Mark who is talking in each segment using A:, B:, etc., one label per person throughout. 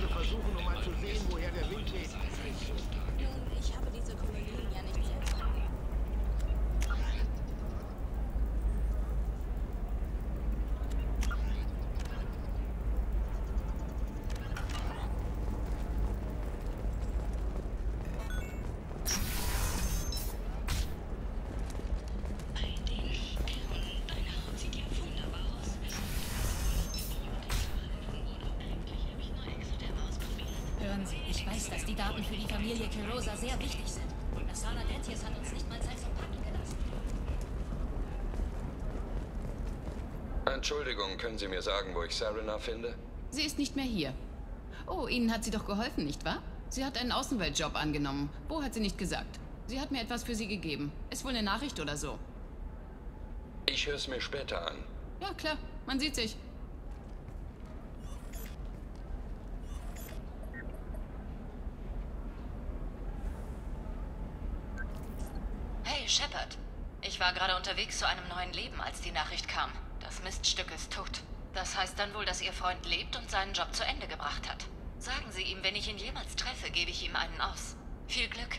A: würde versuchen, um mal zu sehen, woher der Wind weht.
B: Nun, ich habe diese Kolonien ja nicht selbst.
C: Hören Sie, ich weiß, dass die Daten für die Familie Kirosa sehr wichtig sind. Das Sana Dentius hat uns nicht mal Zeit zum Packen gelassen.
D: Entschuldigung, können Sie mir sagen, wo ich Serena finde?
E: Sie ist nicht mehr hier. Oh, Ihnen hat sie doch geholfen, nicht wahr? Sie hat einen Außenweltjob angenommen. Wo hat sie nicht gesagt? Sie hat mir etwas für Sie gegeben. Ist wohl eine Nachricht oder so.
D: Ich höre es mir später an.
E: Ja, klar. Man sieht sich.
C: Hey, Shepard. Ich war gerade unterwegs zu einem neuen Leben, als die Nachricht kam. Das Miststück ist tot. Das heißt dann wohl, dass Ihr Freund lebt und seinen Job zu Ende gebracht hat. Sagen Sie ihm, wenn ich ihn jemals treffe, gebe ich ihm einen aus. Viel Glück.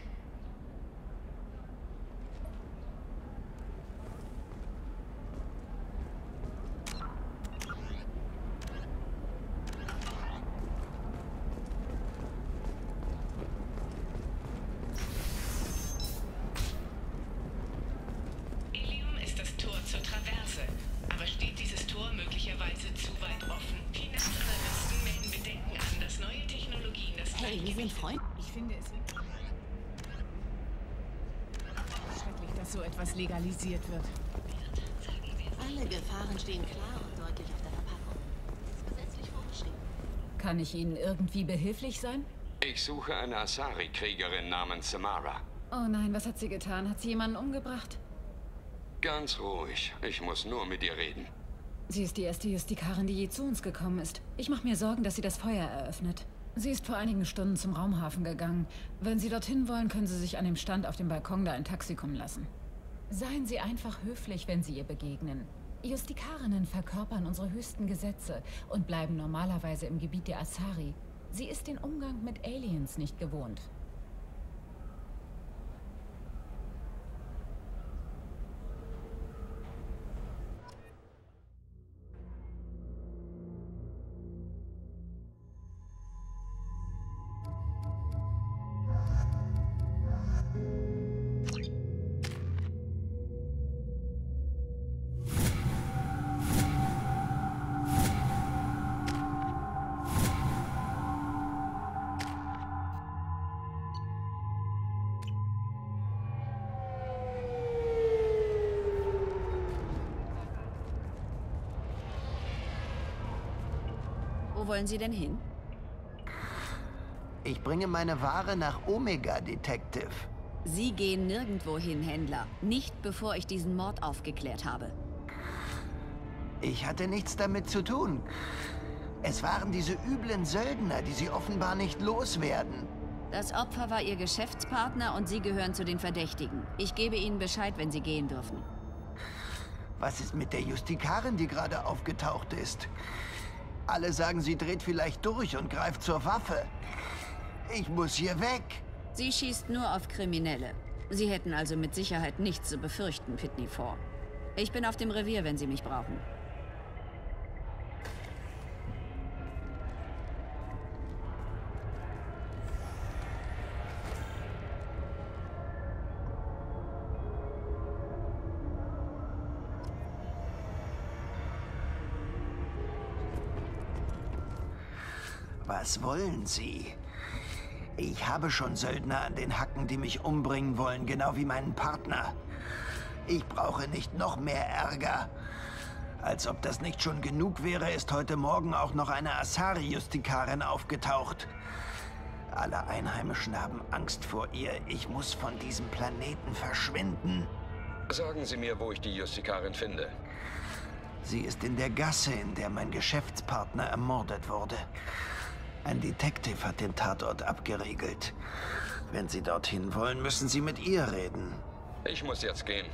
F: Ilium ist das Tor zur Traverse. Aber steht dieses Tor möglicherweise zu weit offen? Finanzanalysten melden Bedenken an, dass neue Technologien das
E: Hey, wir sind Freunde.
G: Ich finde es schrecklich, dass so etwas legalisiert wird.
B: Alle Gefahren stehen klar und deutlich auf der Verpackung. Das ist gesetzlich vorgeschrieben.
G: Kann ich Ihnen irgendwie behilflich sein?
D: Ich suche eine Asari-Kriegerin namens Samara.
G: Oh nein, was hat sie getan? Hat sie jemanden umgebracht?
D: Ganz ruhig. Ich muss nur mit ihr reden.
G: Sie ist die erste Justikarin, die je zu uns gekommen ist. Ich mache mir Sorgen, dass sie das Feuer eröffnet. Sie ist vor einigen Stunden zum Raumhafen gegangen. Wenn Sie dorthin wollen, können Sie sich an dem Stand auf dem Balkon da ein Taxi kommen lassen. Seien Sie einfach höflich, wenn Sie ihr begegnen. Justikarinnen verkörpern unsere höchsten Gesetze und bleiben normalerweise im Gebiet der Asari. Sie ist den Umgang mit Aliens nicht gewohnt.
B: Wo wollen Sie denn hin?
A: Ich bringe meine Ware nach Omega, Detective.
B: Sie gehen nirgendwo hin, Händler. Nicht bevor ich diesen Mord aufgeklärt habe.
A: Ich hatte nichts damit zu tun. Es waren diese üblen Söldner, die Sie offenbar nicht loswerden.
B: Das Opfer war Ihr Geschäftspartner und Sie gehören zu den Verdächtigen. Ich gebe Ihnen Bescheid, wenn Sie gehen dürfen.
A: Was ist mit der Justikarin, die gerade aufgetaucht ist? Alle sagen, sie dreht vielleicht durch und greift zur Waffe. Ich muss hier weg.
B: Sie schießt nur auf Kriminelle. Sie hätten also mit Sicherheit nichts zu befürchten, Pitney Four. Ich bin auf dem Revier, wenn Sie mich brauchen.
A: Was wollen Sie? Ich habe schon Söldner an den Hacken, die mich umbringen wollen, genau wie meinen Partner. Ich brauche nicht noch mehr Ärger. Als ob das nicht schon genug wäre, ist heute Morgen auch noch eine Asari-Justikarin aufgetaucht. Alle Einheimischen haben Angst vor ihr. Ich muss von diesem Planeten verschwinden.
D: Sagen Sie mir, wo ich die Justikarin finde.
A: Sie ist in der Gasse, in der mein Geschäftspartner ermordet wurde. Ein Detective hat den Tatort abgeriegelt. Wenn Sie dorthin wollen, müssen Sie mit ihr reden.
D: Ich muss jetzt gehen.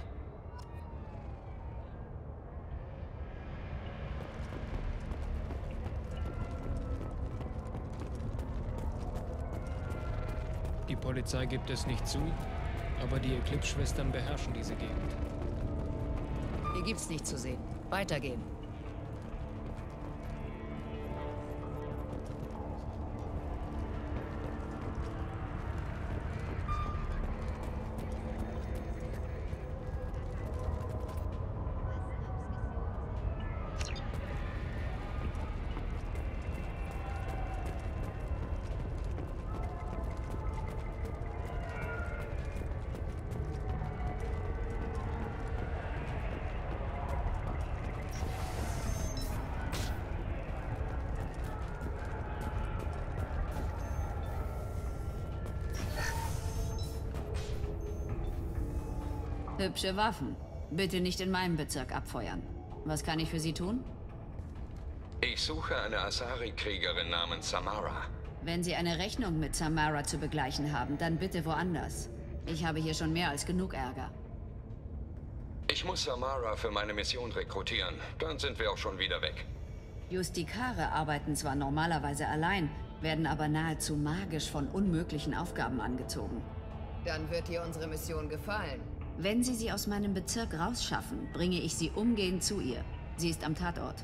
H: Die Polizei gibt es nicht zu, aber die Eclipse-Schwestern beherrschen diese Gegend.
B: Hier gibt's nichts zu sehen. Weitergehen. Hübsche Waffen. Bitte nicht in meinem Bezirk abfeuern. Was kann ich für Sie tun?
D: Ich suche eine Asari-Kriegerin namens Samara.
B: Wenn Sie eine Rechnung mit Samara zu begleichen haben, dann bitte woanders. Ich habe hier schon mehr als genug Ärger.
D: Ich muss Samara für meine Mission rekrutieren. Dann sind wir auch schon wieder weg.
B: Justikare arbeiten zwar normalerweise allein, werden aber nahezu magisch von unmöglichen Aufgaben angezogen.
I: Dann wird dir unsere Mission gefallen.
B: Wenn Sie sie aus meinem Bezirk rausschaffen, bringe ich sie umgehend zu ihr. Sie ist am Tatort.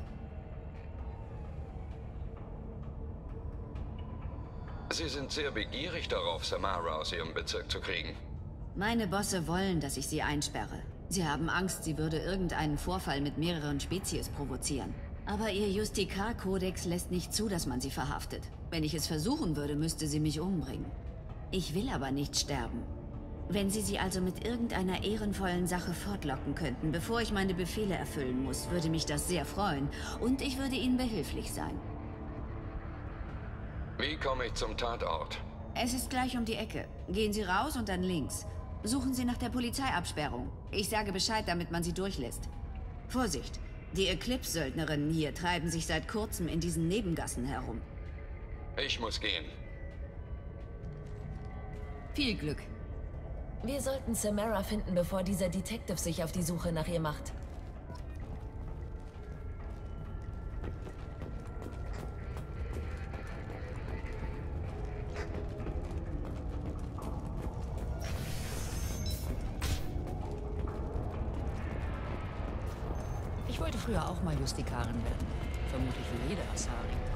D: Sie sind sehr begierig darauf, Samara aus ihrem Bezirk zu kriegen.
B: Meine Bosse wollen, dass ich sie einsperre. Sie haben Angst, sie würde irgendeinen Vorfall mit mehreren Spezies provozieren. Aber ihr Justikar-Kodex lässt nicht zu, dass man sie verhaftet. Wenn ich es versuchen würde, müsste sie mich umbringen. Ich will aber nicht sterben. Wenn Sie sie also mit irgendeiner ehrenvollen Sache fortlocken könnten, bevor ich meine Befehle erfüllen muss, würde mich das sehr freuen. Und ich würde Ihnen behilflich sein.
D: Wie komme ich zum Tatort?
B: Es ist gleich um die Ecke. Gehen Sie raus und dann links. Suchen Sie nach der Polizeiabsperrung. Ich sage Bescheid, damit man sie durchlässt. Vorsicht! Die Eclipse-Söldnerinnen hier treiben sich seit kurzem in diesen Nebengassen herum.
D: Ich muss gehen.
B: Viel Glück.
J: Wir sollten Samara finden, bevor dieser Detective sich auf die Suche nach ihr macht.
G: Ich wollte früher auch mal Justikarin werden. Vermutlich wie jeder Asari.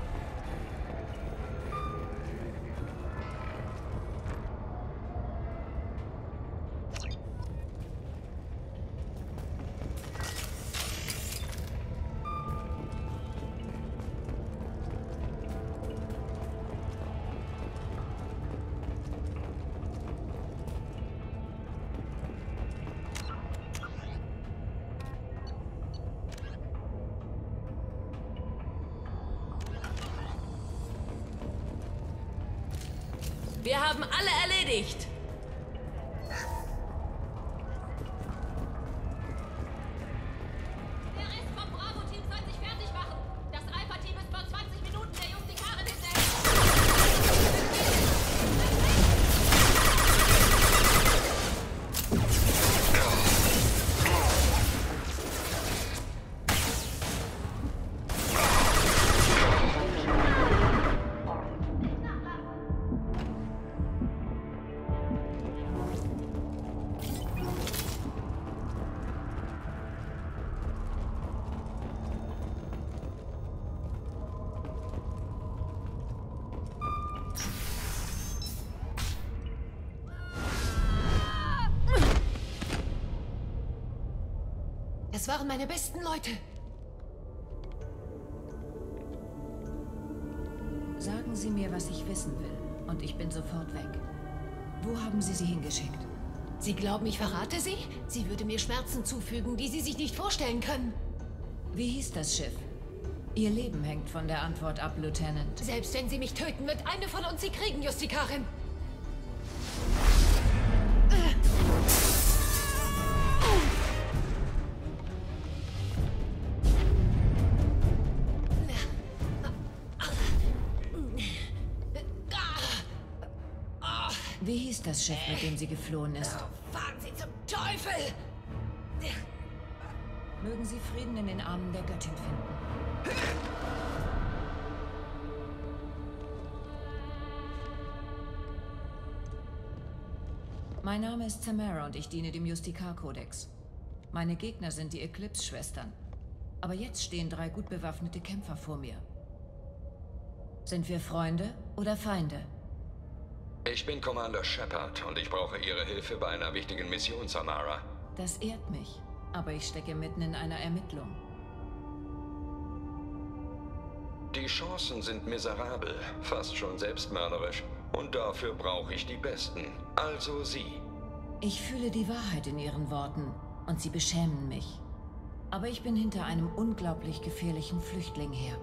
J: Wir haben alle erledigt!
K: Der Rest vom Bravo-Team soll sich fertig machen. Das Alpha-Team ist vor 20 Minuten der Justikarin hinterher.
J: Es waren meine besten Leute.
G: Sagen Sie mir, was ich wissen will, und ich bin sofort weg. Wo haben Sie sie hingeschickt?
J: Sie glauben, ich verrate sie? Sie würde mir Schmerzen zufügen, die Sie sich nicht vorstellen können.
G: Wie hieß das Schiff? Ihr Leben hängt von der Antwort ab, Lieutenant.
J: Selbst wenn Sie mich töten, wird eine von uns Sie kriegen, Justikarin.
G: Wie hieß das Schiff, mit dem sie geflohen ist?
J: Fahren Sie zum Teufel!
G: Mögen Sie Frieden in den Armen der Göttin finden.
L: Mein Name ist Samara und ich diene dem Justikar-Kodex. Meine Gegner sind die Eclipse-Schwestern. Aber jetzt stehen 3 gut bewaffnete Kämpfer vor mir. Sind wir Freunde oder Feinde?
D: Ich bin Commander Shepard und ich brauche Ihre Hilfe bei einer wichtigen Mission, Samara.
L: Das ehrt mich, aber ich stecke mitten in einer Ermittlung.
D: Die Chancen sind miserabel, fast schon selbstmörderisch. Und dafür brauche ich die Besten. Also Sie.
L: Ich fühle die Wahrheit in Ihren Worten und sie beschämen mich. Aber ich bin hinter einem unglaublich gefährlichen Flüchtling her.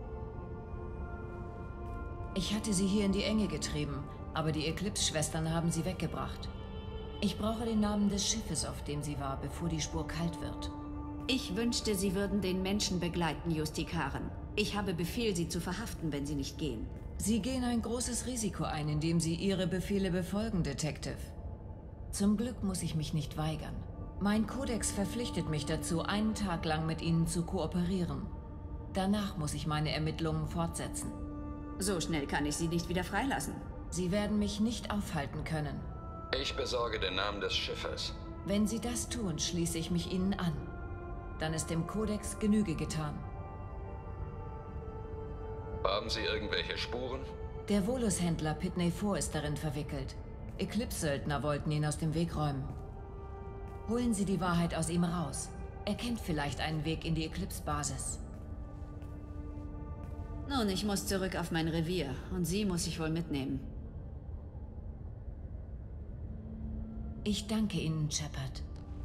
L: Ich hatte sie hier in die Enge getrieben, aber die Eclipse-Schwestern haben sie weggebracht. Ich brauche den Namen des Schiffes, auf dem sie war, bevor die Spur kalt wird.
B: Ich wünschte, Sie würden den Menschen begleiten, Justikaren. Ich habe Befehl, Sie zu verhaften, wenn Sie nicht gehen.
L: Sie gehen ein großes Risiko ein, indem Sie Ihre Befehle befolgen, Detective. Zum Glück muss ich mich nicht weigern. Mein Kodex verpflichtet mich dazu, einen Tag lang mit Ihnen zu kooperieren. Danach muss ich meine Ermittlungen fortsetzen.
B: So schnell kann ich Sie nicht wieder freilassen.
L: Sie werden mich nicht aufhalten können.
D: Ich besorge den Namen des Schiffes.
L: Wenn Sie das tun, schließe ich mich Ihnen an. Dann ist dem Kodex Genüge getan.
D: Haben Sie irgendwelche Spuren?
L: Der Volus-Händler Pitney 4 ist darin verwickelt. Eclipse-Söldner wollten ihn aus dem Weg räumen. Holen Sie die Wahrheit aus ihm raus. Er kennt vielleicht einen Weg in die Eclipse-Basis.
B: Nun, ich muss zurück auf mein Revier und Sie muss ich wohl mitnehmen.
L: Ich danke Ihnen, Shepard.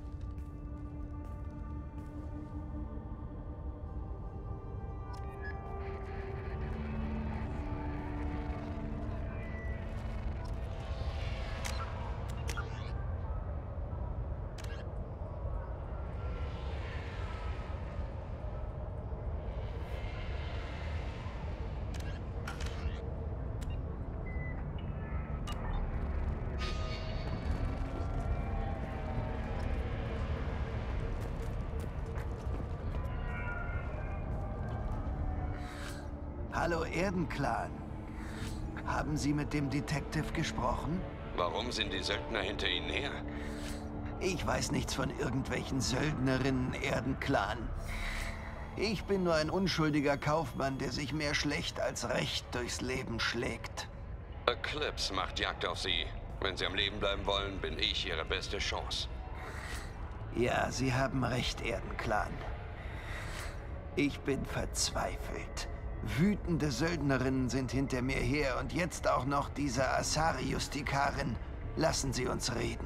A: Hallo Erdenclan. Haben Sie mit dem Detective gesprochen?
D: Warum sind die Söldner hinter Ihnen her?
A: Ich weiß nichts von irgendwelchen Söldnerinnen, Erdenclan. Ich bin nur ein unschuldiger Kaufmann, der sich mehr schlecht als recht durchs Leben schlägt.
D: Eclipse macht Jagd auf Sie. Wenn Sie am Leben bleiben wollen, bin ich Ihre beste Chance.
A: Ja, Sie haben recht, Erdenclan. Ich bin verzweifelt. Wütende Söldnerinnen sind hinter mir her und jetzt auch noch diese Asari-Justikarin. Lassen Sie uns reden.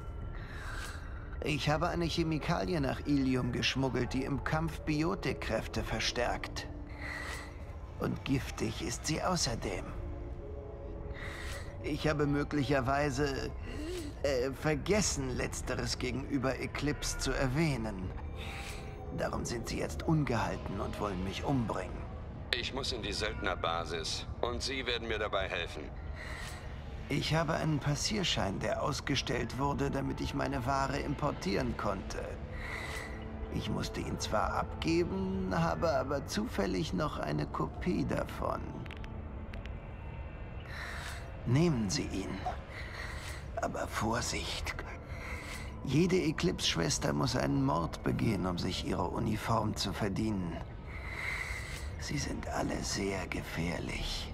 A: Ich habe eine Chemikalie nach Ilium geschmuggelt, die im Kampf Biotikkräfte verstärkt. Und giftig ist sie außerdem. Ich habe möglicherweise vergessen, Letzteres gegenüber Eclipse zu erwähnen. Darum sind sie jetzt ungehalten und wollen mich umbringen.
D: Ich muss in die Söldnerbasis und Sie werden mir dabei helfen.
A: Ich habe einen Passierschein, der ausgestellt wurde, damit ich meine Ware importieren konnte. Ich musste ihn zwar abgeben, habe aber zufällig noch eine Kopie davon. Nehmen Sie ihn. Aber Vorsicht! Jede Eclipse-Schwester muss einen Mord begehen, um sich ihre Uniform zu verdienen. Sie sind alle sehr gefährlich.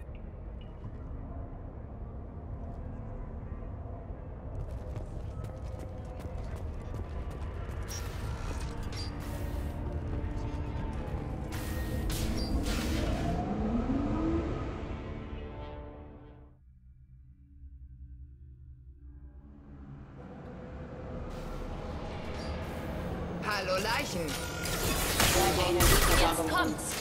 I: Hallo Leichen!
J: Jetzt kommt's!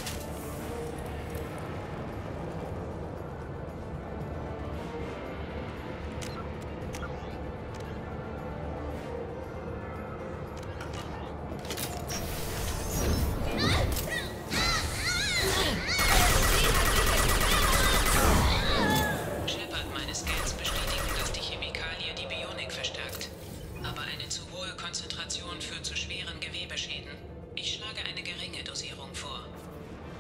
F: Shepard, meine Scans bestätigen, dass die Chemikalie die Bionik verstärkt. Aber eine zu hohe Konzentration führt zu schweren Gewebeschäden. Ich schlage eine geringe Dosierung vor.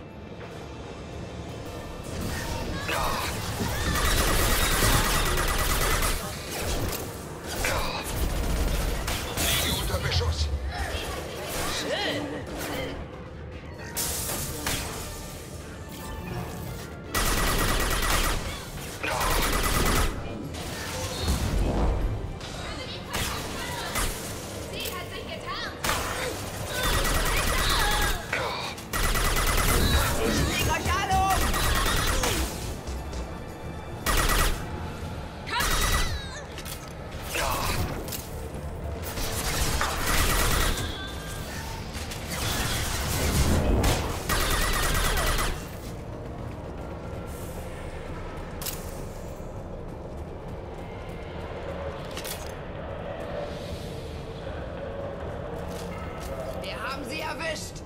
I: haben sie erwischt!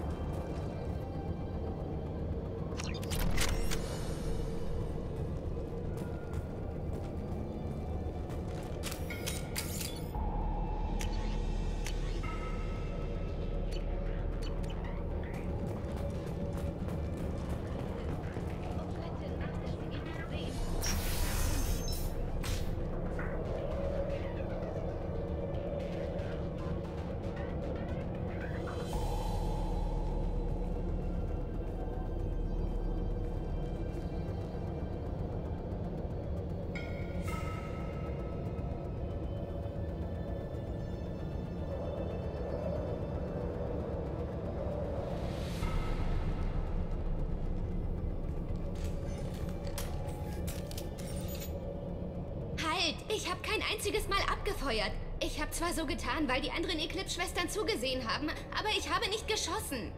K: Ich habe kein einziges Mal abgefeuert. Ich habe zwar so getan, weil die anderen Eclipse-Schwestern zugesehen haben, aber ich habe nicht geschossen.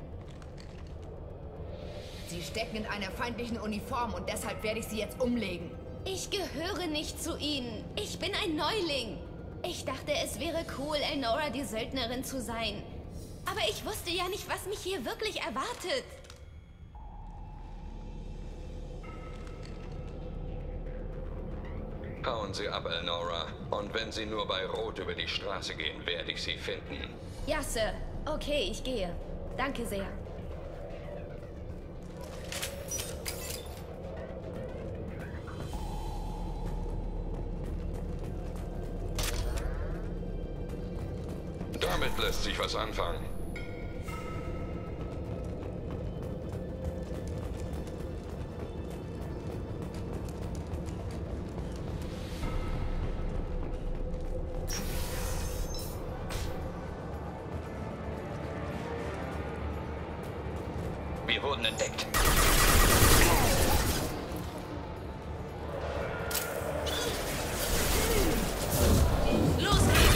I: Sie stecken in einer feindlichen Uniform und deshalb werde ich sie jetzt umlegen.
K: Ich gehöre nicht zu ihnen. Ich bin ein Neuling. Ich dachte, es wäre cool, Elnora die Söldnerin zu sein. Aber ich wusste ja nicht, was mich hier wirklich erwartet.
D: Hauen Sie ab, Elnora. Und wenn Sie nur bei Rot über die Straße gehen, werde ich Sie finden.
K: Ja, Sir. Okay, ich gehe. Danke sehr.
D: Damit lässt sich was anfangen.
M: Wir wurden entdeckt.
J: Los geht's!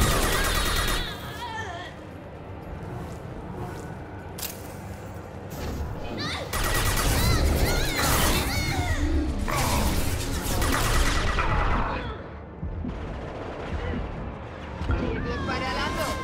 I: Viel Glück bei der Landung!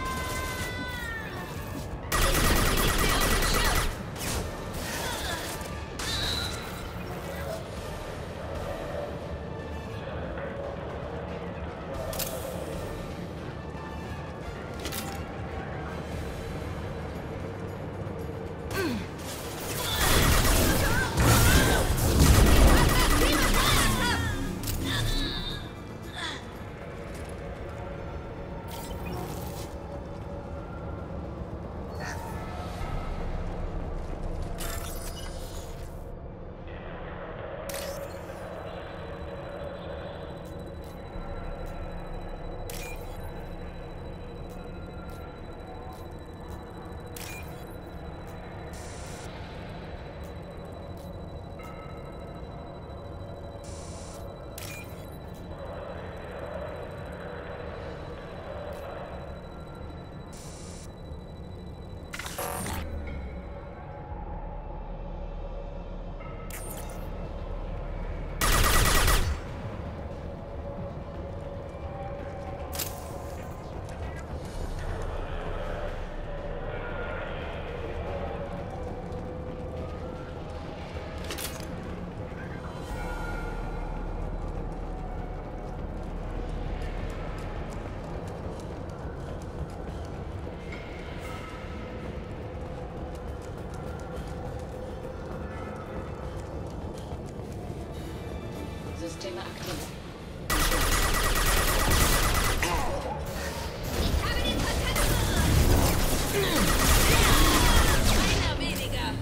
C: Systeme aktiv.
K: Ich habe den Kontakt.
J: Einer weniger.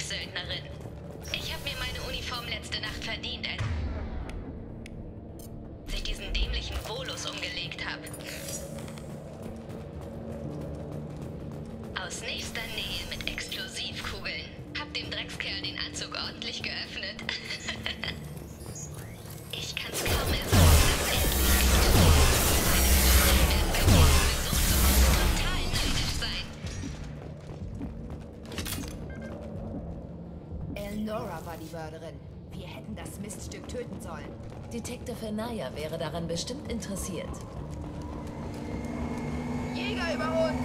K: Söldnerin. Ich habe mir meine Uniform letzte Nacht verdient, als ich diesen dämlichen Volus umgelegt habe. Aus nächster Nähe mit Explosivkugeln. Hab dem Dreckskerl den Anzug ordentlich geöffnet. Ich kann's kaum erwarten, dass endlich bei mir Besuch zu Hause total neidisch sein.
I: Elnora war die Mörderin. Wir hätten das Miststück töten sollen.
L: Detective Anaya wäre daran bestimmt interessiert.
I: Jäger über uns!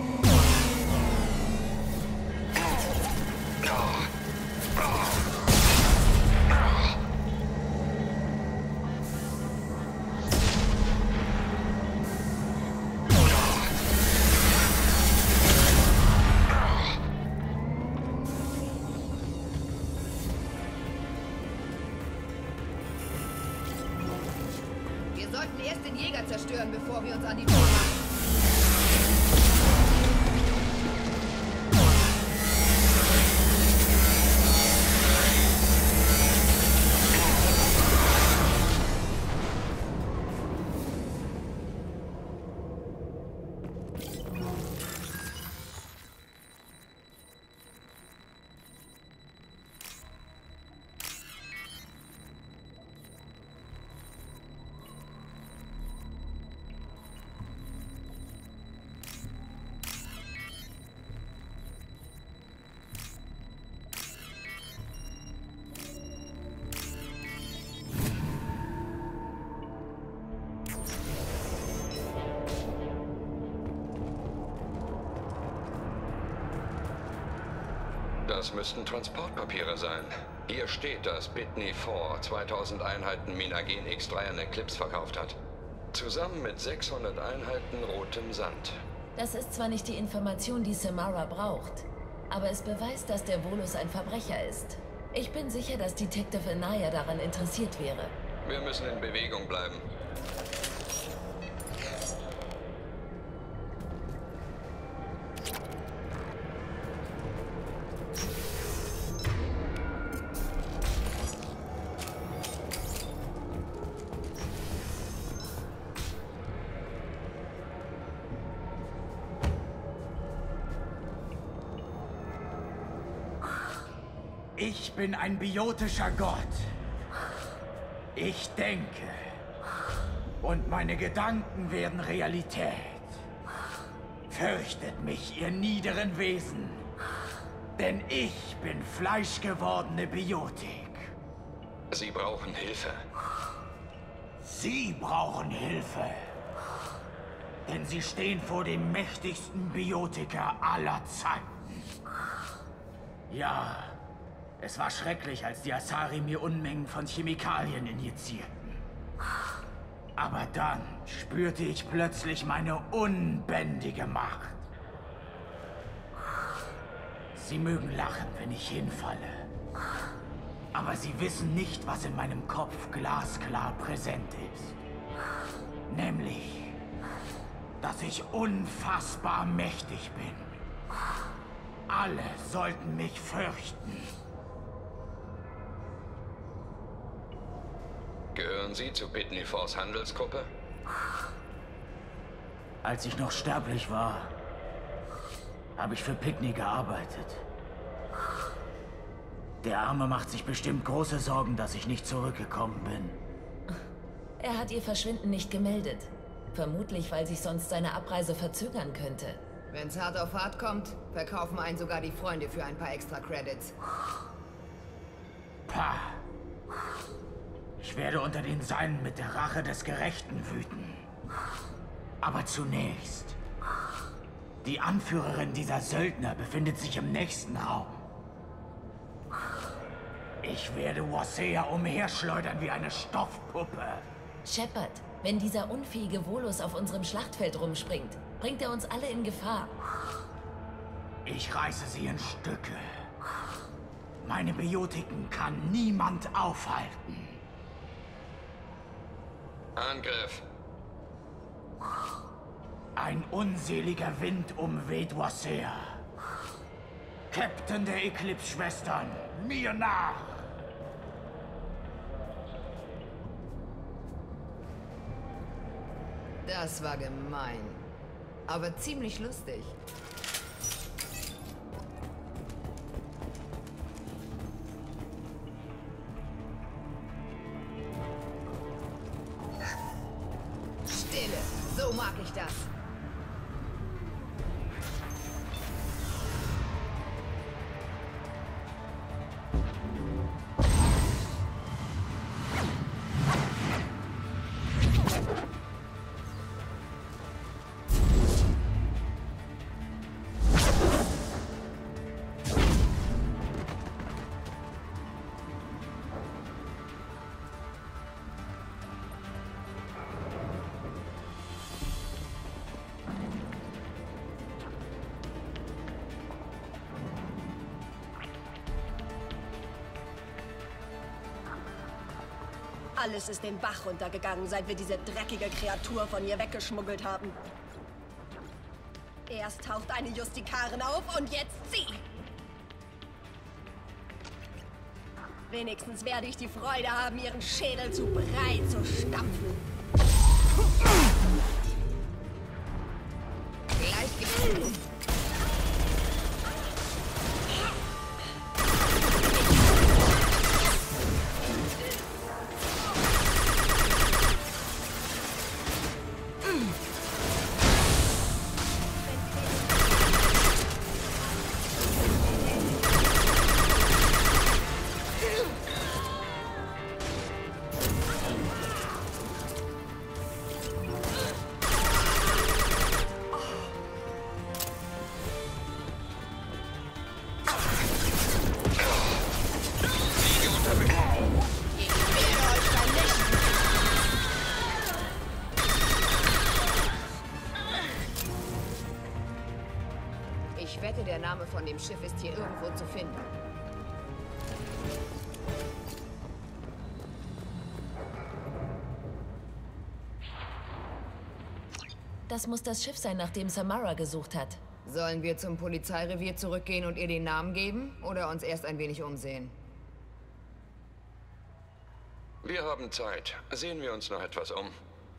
I: Wir sollten erst den Jäger zerstören, bevor wir uns an die Tür machen.
D: Das müssten Transportpapiere sein. Hier steht, dass Bitney 4 2000 Einheiten Minagen X3 an Eclipse verkauft hat. Zusammen mit 600 Einheiten rotem Sand.
L: Das ist zwar nicht die Information, die Samara braucht, aber es beweist, dass der Volus ein Verbrecher ist. Ich bin sicher, dass Detective Anaya daran interessiert wäre.
D: Wir müssen in Bewegung bleiben.
M: Ich bin ein biotischer Gott. Ich denke. Und meine Gedanken werden Realität. Fürchtet mich, ihr niederen Wesen. Denn ich bin fleischgewordene Biotik.
D: Sie brauchen Hilfe.
M: Sie brauchen Hilfe. Denn sie stehen vor dem mächtigsten Biotiker aller Zeiten. Ja. Es war schrecklich, als die Asari mir Unmengen von Chemikalien injizierten. Aber dann spürte ich plötzlich meine unbändige Macht. Sie mögen lachen, wenn ich hinfalle. Aber sie wissen nicht, was in meinem Kopf glasklar präsent ist. Nämlich, dass ich unfassbar mächtig bin. Alle sollten mich fürchten.
D: Gehören Sie zu Bitney 4's Handelsgruppe?
M: Als ich noch sterblich war, habe ich für Pitney gearbeitet. Der Arme macht sich bestimmt große Sorgen, dass ich nicht zurückgekommen bin.
L: Er hat ihr Verschwinden nicht gemeldet. Vermutlich, weil sich sonst seine Abreise verzögern könnte.
I: Wenn's hart auf hart kommt, verkaufen einen sogar die Freunde für ein paar extra Credits.
M: Pah! Ich werde unter den Seinen mit der Rache des Gerechten wüten. Aber zunächst. Die Anführerin dieser Söldner befindet sich im nächsten Raum. Ich werde Wasea umherschleudern wie eine Stoffpuppe.
L: Shepard, wenn dieser unfähige Volus auf unserem Schlachtfeld rumspringt, bringt er uns alle in Gefahr.
M: Ich reiße sie in Stücke. Meine Biotiken kann niemand aufhalten.
D: Angriff!
M: Ein unseliger Wind umweht Wasea. Captain der Eclipse-Schwestern, mir nach!
I: Das war gemein. Aber ziemlich lustig. Stille, so mag ich das.
N: Alles ist den Bach runtergegangen, seit wir diese dreckige Kreatur von hier weggeschmuggelt haben. Erst taucht eine Justikarin auf und jetzt sie! Wenigstens werde ich die Freude haben, ihren Schädel zu Brei zu stampfen.
I: Gleichgewicht. Ich wette, der Name von dem Schiff ist hier irgendwo zu finden.
J: Das muss das Schiff sein, nach dem Samara gesucht hat.
I: Sollen wir zum Polizeirevier zurückgehen und ihr den Namen geben? Oder uns erst ein wenig umsehen?
D: Wir haben Zeit. Sehen wir uns noch etwas um.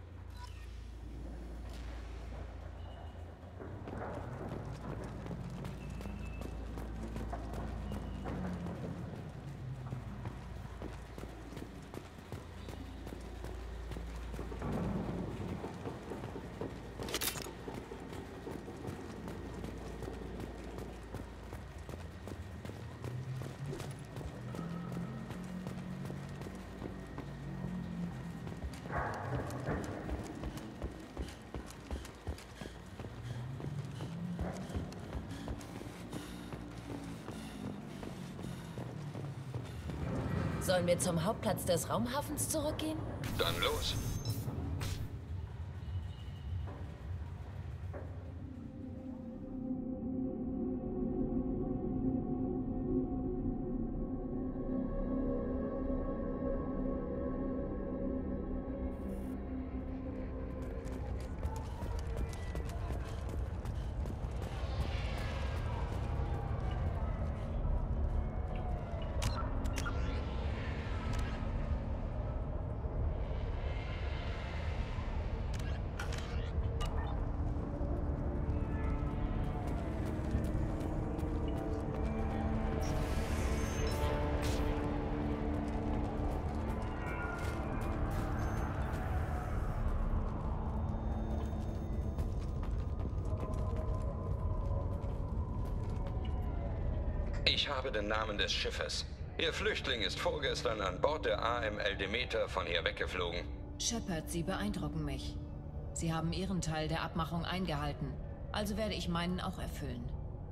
J: Sollen wir zum Hauptplatz des Raumhafens zurückgehen?
D: Dann los. Ich habe den Namen des Schiffes. Ihr Flüchtling ist vorgestern an Bord der AML Demeter von hier weggeflogen.
L: Shepard, Sie beeindrucken mich. Sie haben Ihren Teil der Abmachung eingehalten. Also werde ich meinen auch erfüllen.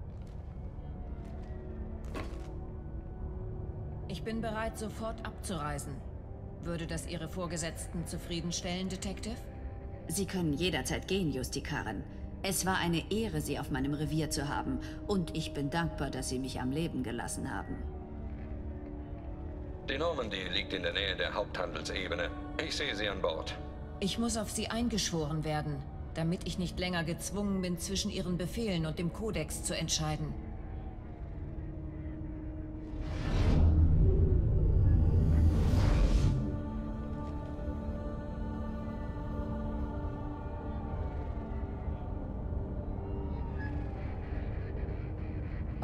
L: Ich bin bereit, sofort abzureisen. Würde das Ihre Vorgesetzten zufriedenstellen, Detective?
B: Sie können jederzeit gehen, Justikarin. Es war eine Ehre, Sie auf meinem Revier zu haben. Und ich bin dankbar, dass Sie mich am Leben gelassen haben.
D: Die Normandy liegt in der Nähe der Haupthandelsebene. Ich sehe sie an Bord.
L: Ich muss auf Sie eingeschworen werden, damit ich nicht länger gezwungen bin, zwischen Ihren Befehlen und dem Kodex zu entscheiden.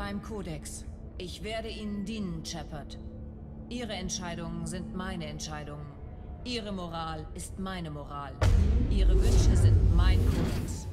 L: beim Kodex. Ich werde Ihnen dienen, Shepard. Ihre Entscheidungen sind meine Entscheidungen. Ihre Moral ist meine Moral. Ihre Wünsche sind mein Kodex.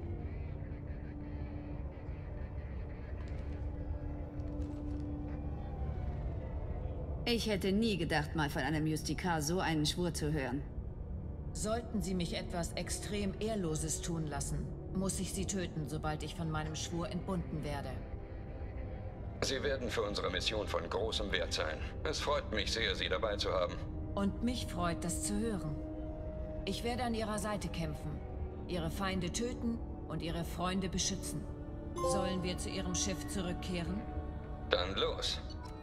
B: Ich hätte nie gedacht, mal von einem Justikar so einen Schwur zu hören.
L: Sollten Sie mich etwas extrem Ehrloses tun lassen, muss ich Sie töten, sobald ich von meinem Schwur entbunden werde.
D: Sie werden für unsere Mission von großem Wert sein. Es freut mich sehr, Sie dabei zu haben.
L: Und mich freut, das zu hören. Ich werde an Ihrer Seite kämpfen, Ihre Feinde töten und Ihre Freunde beschützen. Sollen wir zu Ihrem Schiff zurückkehren?
D: Dann los.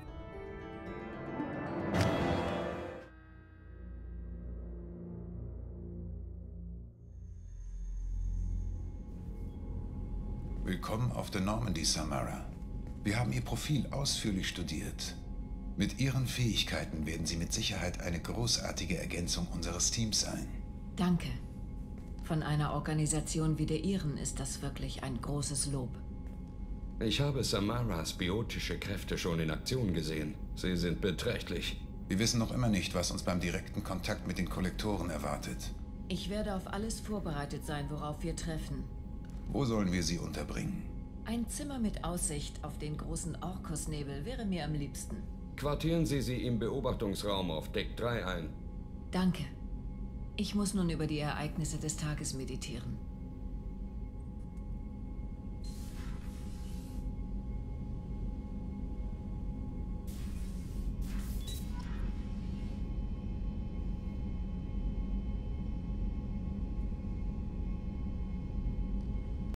O: Willkommen auf der Normandy, Samara. Wir haben Ihr Profil ausführlich studiert. Mit Ihren Fähigkeiten werden Sie mit Sicherheit eine großartige Ergänzung unseres Teams sein.
L: Danke. Von einer Organisation wie der Ihren ist das wirklich ein großes Lob.
D: Ich habe Samaras biotische Kräfte schon in Aktion gesehen. Sie sind beträchtlich.
O: Wir wissen noch immer nicht, was uns beim direkten Kontakt mit den Kollektoren erwartet.
L: Ich werde auf alles vorbereitet sein, worauf wir treffen.
O: Wo sollen wir Sie unterbringen?
L: Ein Zimmer mit Aussicht auf den großen Orkusnebel wäre mir am liebsten.
D: Quartieren Sie sie im Beobachtungsraum auf Deck 3 ein.
L: Danke. Ich muss nun über die Ereignisse des Tages meditieren.